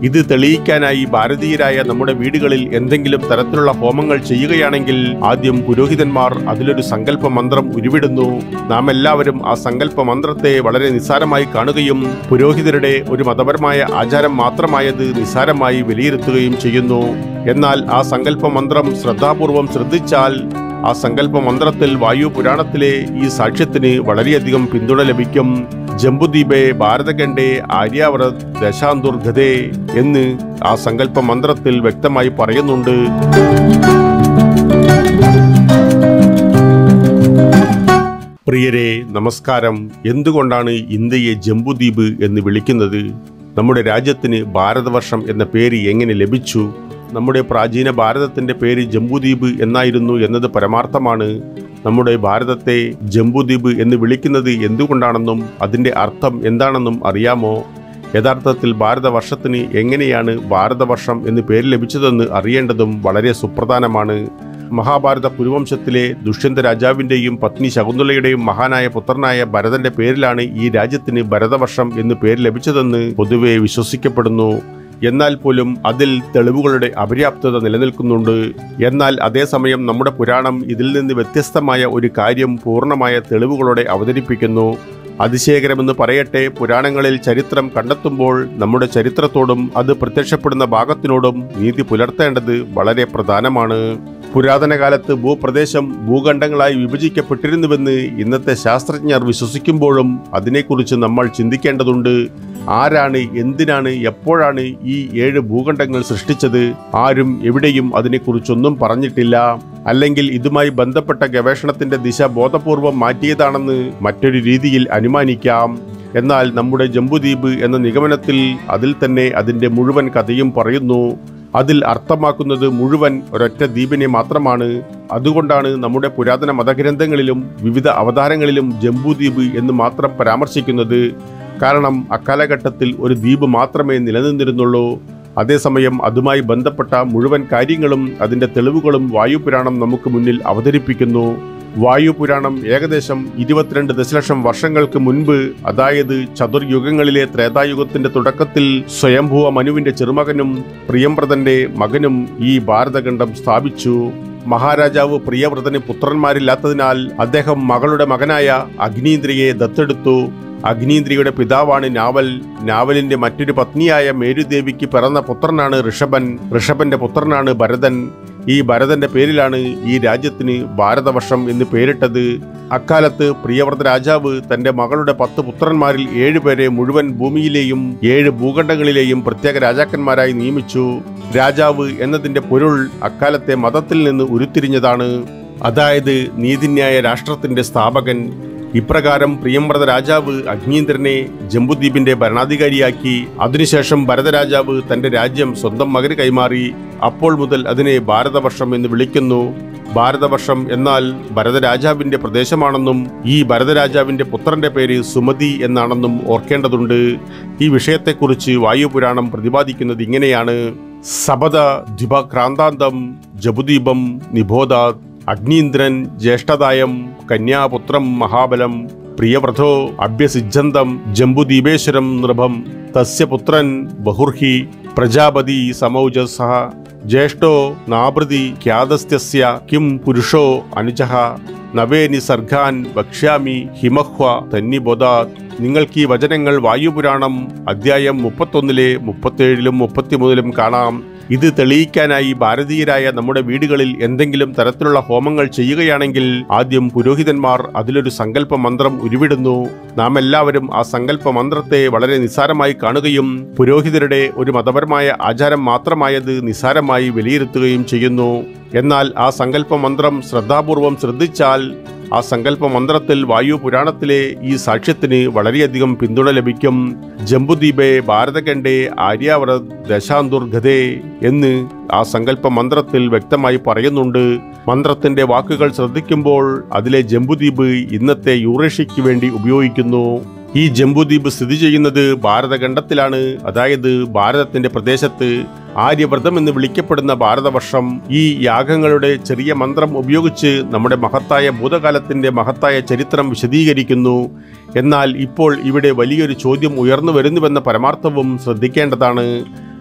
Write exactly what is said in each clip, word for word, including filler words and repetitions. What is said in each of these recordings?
ഇത് തെളിയിക്കാനായി ഭാരതീയരായ നമ്മുടെ വീടുകളിൽ എന്തെങ്കിലും തരത്തിലുള്ള ഹോമങ്ങൾ ചെയ്യുകയാണെങ്കിൽ ആദ്യം പുരോഹിതന്മാർ അതിലൊരു സങ്കല്പ മന്ത്രം ഉരുവിടുന്നു. നാം എല്ലാവരും ആ സങ്കല്പ മന്ത്രത്തെ വളരെ നിസ്സാരമായി കാണുകയും പുരോഹിതരുടെ ഒരു മതപരമായ ആചാരം മാത്രമായത് നിസ്സാരമായി വിലയിരുത്തുകയും ചെയ്യുന്നു. എന്നാൽ ആ സങ്കല്പ മന്ത്രം ശ്രദ്ധാപൂർവം ശ്രദ്ധിച്ചാൽ ആ സങ്കല്പ മന്ത്രത്തിൽ വായു പുരാണത്തിലെ ഈ സാക്ഷ്യത്തിന് വളരെയധികം പിന്തുണ ലഭിക്കും. ജംബുദ്വീപേ ഭാരതഖണ്ഡേ ആര്യാവ്രത് ദശാന്തുർഗതേ എന്ന് ആ സങ്കല്പ മന്ത്രത്തിൽ വ്യക്തമായി പറയുന്നുണ്ട്. പ്രിയരെ നമസ്കാരം. എന്തുകൊണ്ടാണ് ഇന്ത്യയെ ജംബുദ്വീപ് എന്ന് വിളിക്കുന്നത്? നമ്മുടെ രാജ്യത്തിന് ഭാരതവർഷം എന്ന പേര് എങ്ങനെ ലഭിച്ചു? നമ്മുടെ പ്രാചീന ഭാരതത്തിന്റെ പേര് ജംബുദ്വീപ് എന്നായിരുന്നു എന്നത് പരമാർത്ഥമാണ്. നമ്മുടെ ഭാരതത്തെ ജംബുദ്വീപ് എന്ന് വിളിക്കുന്നത് എന്തുകൊണ്ടാണെന്നും അതിന്റെ അർത്ഥം എന്താണെന്നും അറിയാമോ? യഥാർത്ഥത്തിൽ ഭാരതവർഷത്തിന് എങ്ങനെയാണ് ഭാരതവർഷം എന്ന് പേര് ലഭിച്ചതെന്ന് അറിയേണ്ടതും വളരെ സുപ്രധാനമാണ്. മഹാഭാരത കുരുവംശത്തിലെ ദുഷ്യന്ത രാജാവിന്റെയും പത്നി ശകുന്തളയുടെയും മഹാനായ പുത്രനായ ഭരതന്റെ പേരിലാണ് ഈ രാജ്യത്തിന് ഭരതവർഷം എന്ന് പേര് ലഭിച്ചതെന്ന് പൊതുവെ വിശ്വസിക്കപ്പെടുന്നു. എന്നാൽ പോലും അതിൽ തെളിവുകളുടെ അപര്യാപ്തത നിലനിൽക്കുന്നുണ്ട്. എന്നാൽ അതേസമയം നമ്മുടെ പുരാണം ഇതിൽ നിന്ന് വ്യത്യസ്തമായ ഒരു കാര്യം പൂർണ്ണമായ തെളിവുകളോടെ അവതരിപ്പിക്കുന്നു. അതിശയകരമെന്ന് പറയട്ടെ, പുരാണങ്ങളിൽ ചരിത്രം കണ്ടെത്തുമ്പോൾ നമ്മുടെ ചരിത്രത്തോടും അത് പ്രത്യക്ഷപ്പെടുന്ന ഭാഗത്തിനോടും നീതി പുലർത്തേണ്ടത് വളരെ പ്രധാനമാണ്. പുരാതന കാലത്ത് ഭൂപ്രദേശം ഭൂഖണ്ഡങ്ങളായി വിഭജിക്കപ്പെട്ടിരുന്നുവെന്ന് ഇന്നത്തെ ശാസ്ത്രജ്ഞർ വിശ്വസിക്കുമ്പോഴും അതിനെക്കുറിച്ച് നമ്മൾ ചിന്തിക്കേണ്ടതുണ്ട്. ആരാണ്, എന്തിനാണ്, എപ്പോഴാണ് ഈ ഏഴ് ഭൂഖണ്ഡങ്ങൾ സൃഷ്ടിച്ചത്? ആരും എവിടെയും അതിനെക്കുറിച്ചൊന്നും പറഞ്ഞിട്ടില്ല. അല്ലെങ്കിൽ ഇതുമായി ബന്ധപ്പെട്ട ഗവേഷണത്തിന്റെ ദിശ ബോധപൂർവം മാറ്റിയതാണെന്ന് മറ്റൊരു രീതിയിൽ അനുമാനിക്കാം. എന്നാൽ നമ്മുടെ ജംബുദ്വീപ് എന്ന നിഗമനത്തിൽ അതിൽ തന്നെ അതിന്റെ മുഴുവൻ കഥയും പറയുന്നു. അതിൽ അർത്ഥമാക്കുന്നത് മുഴുവൻ ഒരൊറ്റ ദ്വീപിനെ മാത്രമാണ്. അതുകൊണ്ടാണ് നമ്മുടെ പുരാതന മതഗ്രന്ഥങ്ങളിലും വിവിധ അവതാരങ്ങളിലും ജംബുദ്വീപ് എന്ന് മാത്രം പരാമർശിക്കുന്നത്. കാരണം അക്കാലഘട്ടത്തിൽ ഒരു ദ്വീപ് മാത്രമേ നിലനിന്നിരുന്നുള്ളൂ. അതേസമയം അതുമായി ബന്ധപ്പെട്ട മുഴുവൻ കാര്യങ്ങളും അതിന്റെ തെളിവുകളും വായുപുരാണം നമുക്ക് മുന്നിൽ അവതരിപ്പിക്കുന്നു. വായുപുരാണം ഏകദേശം ഇരുപത്തിരണ്ട് ദശലക്ഷം വർഷങ്ങൾക്ക് മുൻപ്, അതായത് ചതുർയുഗങ്ങളിലെ ത്രേതായുഗത്തിന്റെ തുടക്കത്തിൽ സ്വയംഭൂവ മനുവിന്റെ ചെറുമകനും പ്രിയംവ്രതന്റെ മകനും ഈ ഭാരതഖണ്ഡം സ്ഥാപിച്ചു. മഹാരാജാവ് പ്രിയവ്രതന് പുത്രന്മാരില്ലാത്തതിനാൽ അദ്ദേഹം മകളുടെ മകനായ അഗ്നീന്ദ്രിയെ ദത്തെടുത്തു. അഗ്നീന്ദ്രിയുടെ പിതാവാണ് നാവൽ. നാവലിന്റെ മറ്റൊരു പത്നിയായ മേരുദേവിക്ക് പിറന്ന പുത്രനാണ് ഋഷഭൻ. ഋഷഭന്റെ പുത്രനാണ് ഭരതൻ. ഈ ഭരതന്റെ പേരിലാണ് ഈ രാജ്യത്തിന് ഭാരതവർഷം എന്ന് പേരിട്ടത്. അക്കാലത്ത് പ്രിയവ്രത രാജാവ് തന്റെ മകളുടെ പത്ത് പുത്രന്മാരിൽ ഏഴുപേരെ മുഴുവൻ ഭൂമിയിലെയും ഏഴ് ഭൂഖണ്ഡങ്ങളിലെയും പ്രത്യേക രാജാക്കന്മാരായി നിയമിച്ചു. രാജാവ് എന്നതിന്റെ പൊരുൾ അക്കാലത്തെ മതത്തിൽ നിന്ന് ഉരുത്തിരിഞ്ഞതാണ്. അതായത് നീതിന്യായ രാഷ്ട്രത്തിന്റെ സ്ഥാപകൻ. ഇപ്രകാരം പ്രിയംവ്രത രാജാവ് അഗ്നീന്ദ്രനെ ജംബുദ്വീപിന്റെ ഭരണാധികാരിയാക്കി. അതിനുശേഷം ഭരതരാജാവ് തന്റെ രാജ്യം സ്വന്തം മകന് കൈമാറി. അപ്പോൾ മുതൽ അതിനെ ഭാരതവർഷം എന്ന് വിളിക്കുന്നു. ഭാരതവർഷം എന്നാൽ ഭരതരാജാവിന്റെ പ്രദേശമാണെന്നും ഈ ഭരതരാജാവിന്റെ പുത്രന്റെ പേര് സുമതി എന്നാണെന്നും ഓർക്കേണ്ടതുണ്ട്. ഈ വിഷയത്തെക്കുറിച്ച് വായുപുരാണം പ്രതിപാദിക്കുന്നത് ഇങ്ങനെയാണ്: സപദ ദ്വിപക്രാന്താന്തം ജബുദ്വീപം നിബോധാത് അഗ്നീന്ദ്രൻ ജ്യേഷ്ഠദായം കന്യാപുത്രം മഹാബലം പ്രിയവ്രതോ അഭ്യസിജ്ജന്തം ജംബുദ്വീപേശ്വരം നൃഭം തസ്യ പുത്രൻ ബഹുർഹി പ്രജാപതി സമൗജസഃ ജ്യേഷ്ഠോ നാഭൃതി ഖ്യാതസ്ത്യസ്യ കിം പുരുഷോ അനുജഃ നവേ നിസർഗാൻ വക്ഷ്യാമി ഹിമഹ്വ തന്നിബോധാത്. നിങ്ങൾക്ക് ഈ വചനങ്ങൾ വായുപുരാണം അധ്യായം മുപ്പത്തൊന്നിലെ മുപ്പത്തേഴിലും മുപ്പത്തിമൂന്നിലും കാണാം. ഇത് തെളിയിക്കാനായി ഭാരതീയരായ നമ്മുടെ വീടുകളിൽ എന്തെങ്കിലും തരത്തിലുള്ള ഹോമങ്ങൾ ചെയ്യുകയാണെങ്കിൽ ആദ്യം പുരോഹിതന്മാർ അതിലൊരു സങ്കല്പ മന്ത്രം ഉരുവിടുന്നു. നാം എല്ലാവരും ആ സങ്കല്പ മന്ത്രത്തെ വളരെ നിസ്സാരമായി കാണുകയും പുരോഹിതരുടെ ഒരു മതപരമായ ആചാരം മാത്രമായത് നിസ്സാരമായി വിലയിരുത്തുകയും ചെയ്യുന്നു. എന്നാൽ ആ സങ്കല്പ മന്ത്രം ശ്രദ്ധാപൂർവം ശ്രദ്ധിച്ചാൽ ആ സങ്കല്പ മന്ത്രത്തിൽ വായു പുരാണത്തിലെ ഈ സാക്ഷ്യത്തിന് വളരെയധികം പിന്തുണ ലഭിക്കും. ജംബുദ്വീപേ ഭാരതഖണ്ഡേ ആര്യാവ്രത് ദശാന്തുർഗതേ എന്ന് ആ സങ്കല്പ മന്ത്രത്തിൽ വ്യക്തമായി പറയുന്നുണ്ട്. മന്ത്രത്തിന്റെ വാക്കുകൾ ശ്രദ്ധിക്കുമ്പോൾ അതിലെ ജംബുദ്വീപ് ഇന്നത്തെ യൂറേഷ്യയ്ക്ക് വേണ്ടി ഉപയോഗിക്കുന്നു. ഈ ജംബുദ്വീപ് സ്ഥിതി ചെയ്യുന്നത് ഭാരതഖണ്ഡത്തിലാണ്, അതായത് ഭാരതത്തിന്റെ പ്രദേശത്ത്. ആര്യവ്രതം എന്ന് വിളിക്കപ്പെടുന്ന ഭാരതവർഷം ഈ യാഗങ്ങളുടെ ചെറിയ മന്ത്രം ഉപയോഗിച്ച് നമ്മുടെ മഹത്തായ ഭൂതകാലത്തിന്റെ മഹത്തായ ചരിത്രം വിശദീകരിക്കുന്നു. എന്നാൽ ഇപ്പോൾ ഇവിടെ വലിയൊരു ചോദ്യം ഉയർന്നു വരുന്നുവെന്ന പരമാർത്ഥവും ശ്രദ്ധിക്കേണ്ടതാണ്.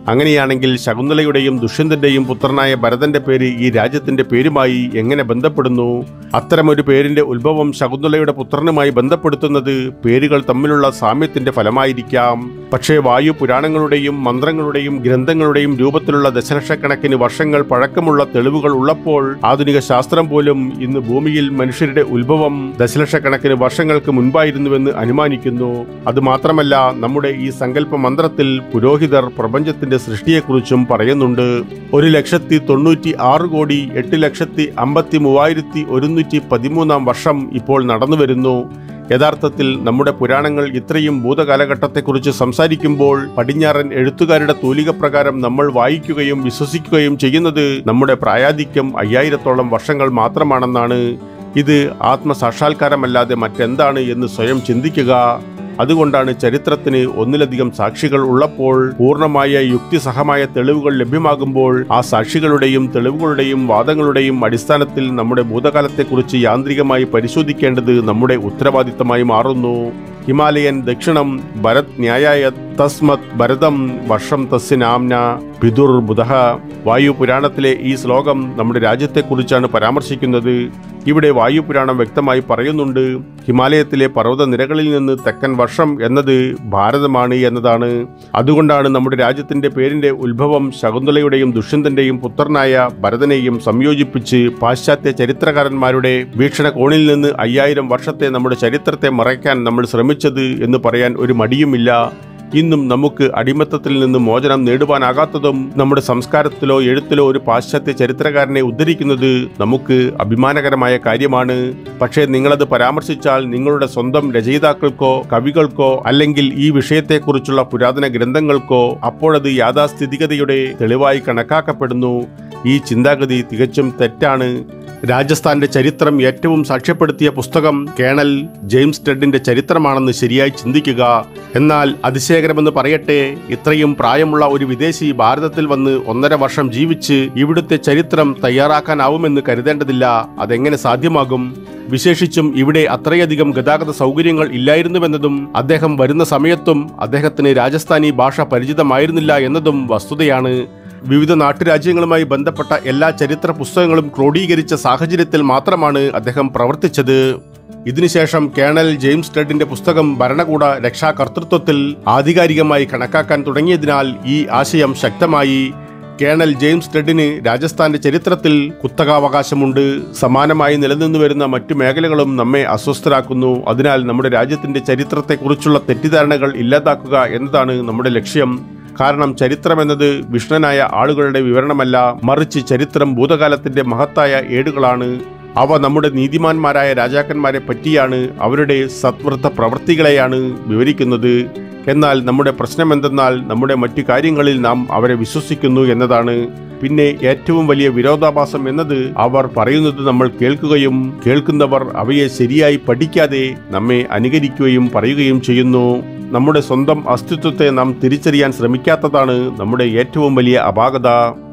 അങ്ങനെയാണെങ്കിൽ ശകുന്തളയുടെയും ദുഷ്യന്തന്റെയും പുത്രനായ ഭരതന്റെ പേര് ഈ രാജ്യത്തിന്റെ പേരുമായി എങ്ങനെ ബന്ധപ്പെടുന്നു? അത്തരമൊരു പേരിന്റെ ഉത്ഭവം ശകുന്തളയുടെ പുത്രനുമായി ബന്ധപ്പെടുത്തുന്നത് പേരുകൾ തമ്മിലുള്ള സാമ്യത്തിന്റെ ഫലമായിരിക്കാം. പക്ഷേ വായു പുരാണങ്ങളുടെയും മന്ത്രങ്ങളുടെയും ഗ്രന്ഥങ്ങളുടെയും രൂപത്തിലുള്ള ദശലക്ഷക്കണക്കിന് വർഷങ്ങൾ പഴക്കമുള്ള തെളിവുകൾ ഉള്ളപ്പോൾ ആധുനിക ശാസ്ത്രം പോലും ഇന്ന് ഭൂമിയിൽ മനുഷ്യരുടെ ഉത്ഭവം ദശലക്ഷക്കണക്കിന് വർഷങ്ങൾക്ക് മുൻപായിരുന്നുവെന്ന് അനുമാനിക്കുന്നു. അതുമാത്രമല്ല, നമ്മുടെ ഈ സങ്കല്പ മന്ത്രത്തിൽ പുരോഹിതർ പ്രപഞ്ചത്തിന്റെ സൃഷ്ടിയെക്കുറിച്ചും പറയുന്നുണ്ട്. ഒരു ലക്ഷത്തി തൊണ്ണൂറ്റി ആറ് കോടി എട്ട് ലക്ഷത്തി അമ്പത്തി മൂവായിരത്തി ഒരുന്നൂറ്റി പതിമൂന്നാം വർഷം ഇപ്പോൾ നടന്നു വരുന്നു. യഥാർത്ഥത്തിൽ നമ്മുടെ പുരാണങ്ങൾ ഇത്രയും ഭൂതകാലഘട്ടത്തെക്കുറിച്ച് സംസാരിക്കുമ്പോൾ പടിഞ്ഞാറൻ എഴുത്തുകാരുടെ തൂലിക പ്രകാരം നമ്മൾ വായിക്കുകയും വിശ്വസിക്കുകയും ചെയ്യുന്നത് നമ്മുടെ പ്രായാധിക്യം അയ്യായിരത്തോളം വർഷങ്ങൾ മാത്രമാണെന്നാണ്. ഇത് ആത്മസാക്ഷാത്കാരമല്ലാതെ മറ്റെന്താണ് എന്ന് സ്വയം ചിന്തിക്കുക. അതുകൊണ്ടാണ് ചരിത്രത്തിന് ഒന്നിലധികം സാക്ഷികൾ ഉള്ളപ്പോൾ, പൂർണ്ണമായ യുക്തിസഹമായ തെളിവുകൾ ലഭ്യമാകുമ്പോൾ ആ സാക്ഷികളുടെയും തെളിവുകളുടെയും വാദങ്ങളുടെയും അടിസ്ഥാനത്തിൽ നമ്മുടെ ഭൂതകാലത്തെക്കുറിച്ച് യാന്ത്രികമായി പരിശോധിക്കേണ്ടത് നമ്മുടെ ഉത്തരവാദിത്തമായി മാറുന്നു. ഹിമാലയൻ ദക്ഷിണം ഭരത് ന്യായായ തസ്മത് ഭരതം വർഷം തസ്യ നാംന പിതുർ ബുധഃ. വായു പുരാണത്തിലെ ഈ ശ്ലോകം നമ്മുടെ രാജ്യത്തെക്കുറിച്ചാണ് പരാമർശിക്കുന്നത്. ഇവിടെ വായു പുരാണം വ്യക്തമായി പറയുന്നുണ്ട്, ഹിമാലയത്തിലെ പർവ്വത നിരകളിൽ നിന്ന് തെക്കൻ വർഷം എന്നത് ഭാരതമാണ് എന്നതാണ്. അതുകൊണ്ടാണ് നമ്മുടെ രാജ്യത്തിന്റെ പേരിന്റെ ഉത്ഭവം ശകുന്തളയുടെയും ദുഷ്യന്തന്റെയും പുത്രനായ ഭരതനെയും സംയോജിപ്പിച്ച് പാശ്ചാത്യ ചരിത്രകാരന്മാരുടെ വീക്ഷണകോണിൽ നിന്ന് അയ്യായിരം വർഷത്തെ നമ്മുടെ ചരിത്രത്തെ മറയ്ക്കാൻ നമ്മൾ ശ്രമിച്ചത് എന്ന് പറയാൻ ഒരു മടിയുമില്ല. ഇന്നും നമുക്ക് അടിമത്തത്തിൽ നിന്ന് മോചനം നേടുവാനാകാത്തതും നമ്മുടെ സംസ്കാരത്തിലോ എഴുത്തിലോ ഒരു പാശ്ചാത്യ ചരിത്രകാരനെ ഉദ്ധരിക്കുന്നത് നമുക്ക് അഭിമാനകരമായ കാര്യമാണ്. പക്ഷേ നിങ്ങളത് പരാമർശിച്ചാൽ നിങ്ങളുടെ സ്വന്തം രചയിതാക്കൾക്കോ കവികൾക്കോ അല്ലെങ്കിൽ ഈ വിഷയത്തെക്കുറിച്ചുള്ള പുരാതന ഗ്രന്ഥങ്ങൾക്കോ അപ്പോഴത് യാഥാസ്ഥിതികതയുടെ തെളിവായി കണക്കാക്കപ്പെടുന്നു. ഈ ചിന്താഗതി തികച്ചും തെറ്റാണ്. രാജസ്ഥാന്റെ ചരിത്രം ഏറ്റവും സാക്ഷ്യപ്പെടുത്തിയ പുസ്തകം കേണൽ ജെയിംസ് ടെഡിന്റെ ചരിത്രമാണെന്ന് ശരിയായി ചിന്തിക്കുക. എന്നാൽ അതിശയകരമെന്ന് പറയട്ടെ, ഇത്രയും പ്രായമുള്ള ഒരു വിദേശി ഭാരതത്തിൽ വന്ന് ഒന്നര വർഷം ജീവിച്ച് ഇവിടുത്തെ ചരിത്രം തയ്യാറാക്കാനാവുമെന്ന് കരുതേണ്ടതില്ല. അതെങ്ങനെ സാധ്യമാകും? വിശേഷിച്ചും ഇവിടെ അത്രയധികം ഗതാഗത സൗകര്യങ്ങൾ ഇല്ലായിരുന്നുവെന്നതും അദ്ദേഹം വരുന്ന സമയത്തും അദ്ദേഹത്തിന് രാജസ്ഥാനി ഭാഷ പരിചിതമായിരുന്നില്ല എന്നതും വസ്തുതയാണ്. വിവിധ നാട്ടുരാജ്യങ്ങളുമായി ബന്ധപ്പെട്ട എല്ലാ ചരിത്ര പുസ്തകങ്ങളും ക്രോഡീകരിച്ച സാഹചര്യത്തിൽ മാത്രമാണ് അദ്ദേഹം പ്രവർത്തിച്ചത്. ഇതിനുശേഷം കേണൽ ജെയിംസ് ടെഡിന്റെ പുസ്തകം ഭരണകൂട രക്ഷാകർതൃത്വത്തിൽ ആധികാരികമായി കണക്കാക്കാൻ തുടങ്ങിയതിനാൽ ഈ ആശയം ശക്തമായി. കേണൽ ജെയിംസ് ടെഡിന് രാജസ്ഥാന്റെ ചരിത്രത്തിൽ കുത്തകാവകാശമുണ്ട്. സമാനമായി നിലനിന്നു വരുന്ന മറ്റു മേഖലകളും നമ്മെ അസ്വസ്ഥരാക്കുന്നു. അതിനാൽ നമ്മുടെ രാജ്യത്തിന്റെ ചരിത്രത്തെക്കുറിച്ചുള്ള തെറ്റിദ്ധാരണകൾ ഇല്ലാതാക്കുക എന്നതാണ് നമ്മുടെ ലക്ഷ്യം. കാരണം ചരിത്രം എന്നത് വിഷ്ണനായ ആളുകളുടെ വിവരണമല്ല, മറിച്ച് ചരിത്രം ഭൂതകാലത്തിന്റെ മഹത്തായ ഏടുകളാണ്. അവ നമ്മുടെ നീതിമാന്മാരായ രാജാക്കന്മാരെ പറ്റിയാണ്, അവരുടെ സത്വൃത്ത പ്രവൃത്തികളെയാണ് വിവരിക്കുന്നത്. എന്നാൽ നമ്മുടെ പ്രശ്നം എന്തെന്നാൽ നമ്മുടെ മറ്റു കാര്യങ്ങളിൽ നാം അവരെ വിശ്വസിക്കുന്നു എന്നതാണ്. പിന്നെ ഏറ്റവും വലിയ വിരോധാഭാസം എന്നത് അവർ പറയുന്നത് നമ്മൾ കേൾക്കുകയും കേൾക്കുന്നവർ അവയെ ശരിയായി പഠിക്കാതെ നമ്മെ അനുകരിക്കുകയും പറയുകയും ചെയ്യുന്നു. നമ്മുടെ സ്വന്തം അസ്തിത്വത്തെ നാം തിരിച്ചറിയാൻ ശ്രമിക്കാത്തതാണ് നമ്മുടെ ഏറ്റവും വലിയ അപാകത.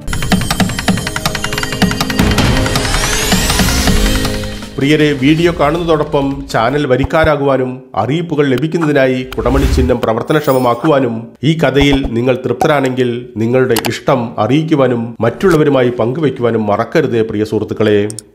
പ്രിയരെ, വീഡിയോ കാണുന്നതോടൊപ്പം ചാനൽ വരിക്കാരാകുവാനും അറിയിപ്പുകൾ ലഭിക്കുന്നതിനായി കുടമണി ചിഹ്നം പ്രവർത്തനക്ഷമമാക്കുവാനും ഈ കഥയിൽ നിങ്ങൾ തൃപ്തരാണെങ്കിൽ നിങ്ങളുടെ ഇഷ്ടം അറിയിക്കുവാനും മറ്റുള്ളവരുമായി പങ്കുവയ്ക്കുവാനും മറക്കരുതേ പ്രിയ സുഹൃത്തുക്കളെ.